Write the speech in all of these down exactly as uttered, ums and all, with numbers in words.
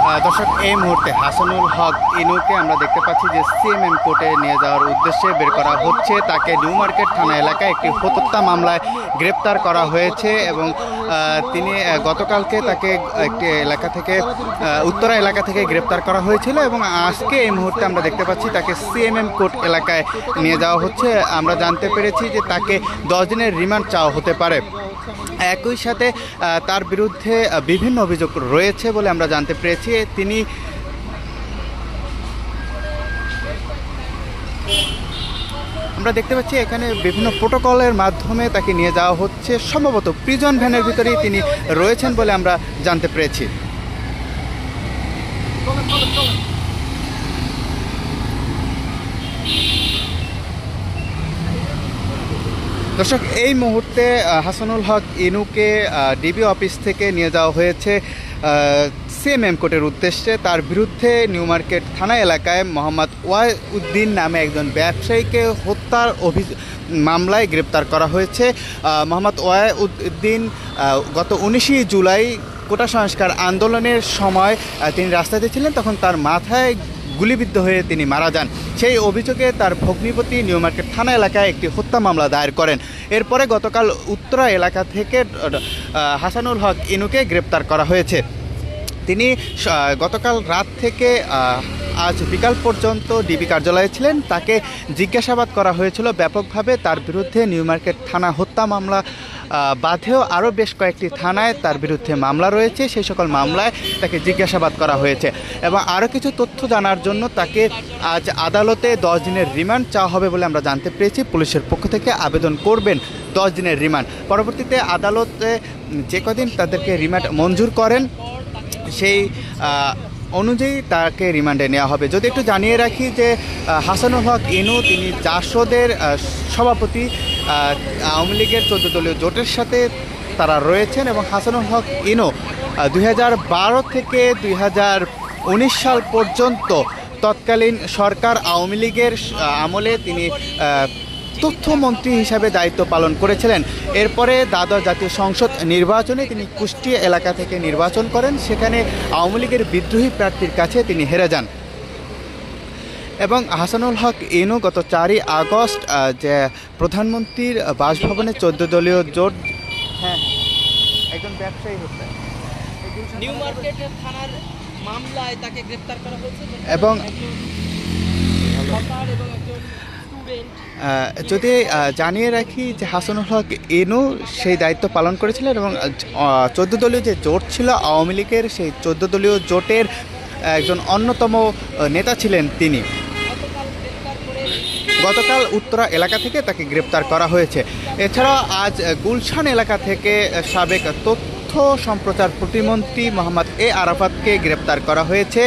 দর্শক, এই মুহূর্তে হাসানুল হক ইনুকে আমরা দেখতে পাচ্ছি যে সিএমএম কোর্টে নিয়ে যাওয়ার উদ্দেশ্যে বের করা হচ্ছে। তাকে নিউ মার্কেট থানা এলাকায় একটি হত্যা মামলায় গ্রেপ্তার করা হয়েছে এবং তিনি গতকালকে তাকে একটি এলাকা থেকে উত্তরা এলাকা থেকে গ্রেপ্তার করা হয়েছিল এবং আজকে এই মুহূর্তে আমরা দেখতে পাচ্ছি তাকে সিএমএম কোর্ট এলাকায় নিয়ে যাওয়া হচ্ছে। আমরা জানতে পেরেছি যে তাকে দশ দিনের রিমান্ড চাওয়া হতে পারে। একই সাথে তার বিরুদ্ধে বিভিন্ন অভিযোগ রয়েছে বলে আমরা জানতে পেরেছি। তিনি আমরা দেখতে পাচ্ছি এখানে বিভিন্ন প্রোটোকলের মাধ্যমে তাকে নিয়ে যাওয়া হচ্ছে। সম্ভবত প্রিজন ভ্যানের ভিতরেই তিনি রয়েছেন বলে আমরা জানতে পেরেছি। দর্শক, এই মুহূর্তে হাসানুল হক ইনুকে ডিবি অফিস থেকে নিয়ে যাওয়া হয়েছে সিএমএম কোর্টের উদ্দেশ্যে। তার বিরুদ্ধে নিউ মার্কেট থানা এলাকায় মোহাম্মদ ওয়াহিউদ্দিন নামে একজন ব্যবসায়ীকে হত্যার অভিযোগ মামলায় গ্রেপ্তার করা হয়েছে। মোহাম্মদ ওয়াহিউদ্দিন গত উনিশে জুলাই কোটা সংস্কার আন্দোলনের সময় তিনি রাস্তাতে ছিলেন, তখন তার মাথায় গুলিবিদ্ধ হয়ে তিনি মারা যান। সেই অভিযোগে তার ভগ্নিপতি নিউ মার্কেট থানা এলাকায় একটি হত্যা মামলা দায়ের করেন। এরপরে গতকাল উত্তরা এলাকা থেকে হাসানুল হক ইনুকে গ্রেপ্তার করা হয়েছে। তিনি গতকাল রাত থেকে আজ বিকাল পর্যন্ত ডিবি কার্যালয়ে ছিলেন। তাকে জিজ্ঞাসাবাদ করা হয়েছিল ব্যাপকভাবে। তার বিরুদ্ধে নিউ মার্কেট থানা হত্যা মামলা বাদেও আরও বেশ কয়েকটি থানায় তার বিরুদ্ধে মামলা রয়েছে। সেই সকল মামলায় তাকে জিজ্ঞাসাবাদ করা হয়েছে এবং আরও কিছু তথ্য জানার জন্য তাকে আজ আদালতে দশ দিনের রিমান্ড চাওয়া হবে বলে আমরা জানতে পেরেছি। পুলিশের পক্ষ থেকে আবেদন করবেন দশ দিনের রিমান্ড। পরবর্তীতে আদালতে যে কদিন তাদেরকে রিমান্ড মঞ্জুর করেন সেই অনুযায়ী তাকে রিমান্ডে নেওয়া হবে। যদি একটু জানিয়ে রাখি যে হাসানুল হক ইনু তিনি জাসদের সভাপতি, আওয়ামী লীগের চোদ্দ দলীয় জোটের সাথে তারা রয়েছেন এবং হাসানুল হক ইনু দুই হাজার বারো থেকে দুই হাজার উনিশ সাল পর্যন্ত তৎকালীন সরকার আওয়ামী লীগের আমলে তিনি তথ্যমন্ত্রী হিসাবে দায়িত্ব পালন করেছিলেন। এরপরে দ্বাদশ জাতীয় সংসদ নির্বাচনে তিনি কুষ্টিয়া এলাকা থেকে নির্বাচন করেন। সেখানে আওয়ামী লীগের বিদ্রোহী প্রার্থীর কাছে তিনি হেরে যান এবং হাসানুল হক ইনু গত চারই আগস্ট যে প্রধানমন্ত্রীর বাসভবনে চোদ্দ দলীয় জোট হ্যাঁ একজন ব্যবসায়ী হচ্ছে নিউ মার্কেট থানার মামলায় তাকে গ্রেফতার করা হয়েছে এবং যদি জানিয়ে রাখি যে হাসানুল হক ইনু সেই দায়িত্ব পালন করেছিলেন এবং চোদ্দ দলীয় যে জোট ছিল আওয়ামী লীগের, সেই চোদ্দ দলীয় জোটের একজন অন্যতম নেতা ছিলেন তিনি। গতকাল উত্তরা এলাকা থেকে তাকে গ্রেপ্তার করা হয়েছে। এছাড়াও আজ গুলশান এলাকা থেকে সাবেক তথ্য সম্প্রচার প্রতিমন্ত্রী মোহাম্মদ এ আরাফাতকে গ্রেপ্তার করা হয়েছে।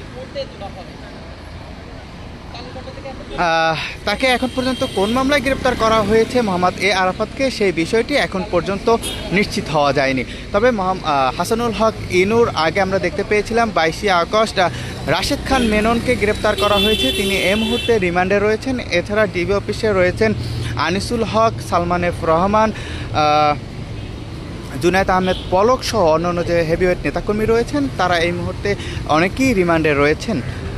তাকে এখন পর্যন্ত কোন মামলায় গ্রেপ্তার করা হয়েছে মোহাম্মদ এ আরাফাতকে, সেই বিষয়টি এখন পর্যন্ত নিশ্চিত হওয়া যায়নি। তবে হাসানুল হক ইনুর আগে আমরা দেখতে পেয়েছিলাম বাইশে আগস্ট রাশেদ খান মেননকে গ্রেপ্তার করা হয়েছে। তিনি এই মুহূর্তে রিমান্ডে রয়েছেন। এছাড়া ডিবি অফিসে রয়েছেন আনিসুল হক, সালমান এফ রহমান, জুনায়েদ আহমেদ পলক সহ অন্যান্য যে হেভিওয়েট নেতাকর্মী রয়েছেন, তারা এই মুহূর্তে অনেকেই রিমান্ডে রয়েছেন।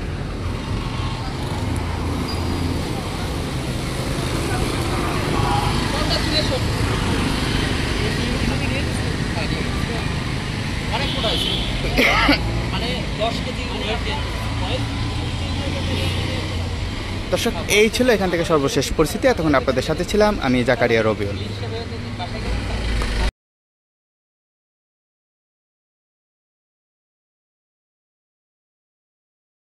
দর্শক, এই ছিল এখান থেকে সর্বশেষ পরিস্থিতি। এতক্ষণ আপনাদের সাথে ছিলাম আমি জাকারিয়া রবিউল।